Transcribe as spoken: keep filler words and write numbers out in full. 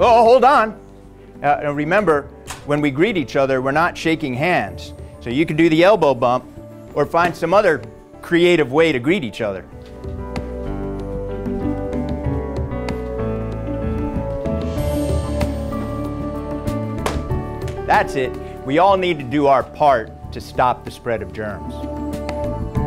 Oh, hold on. Uh, remember, when we greet each other, we're not shaking hands. So you can do the elbow bump or find some other creative way to greet each other. That's it. We all need to do our part to stop the spread of germs.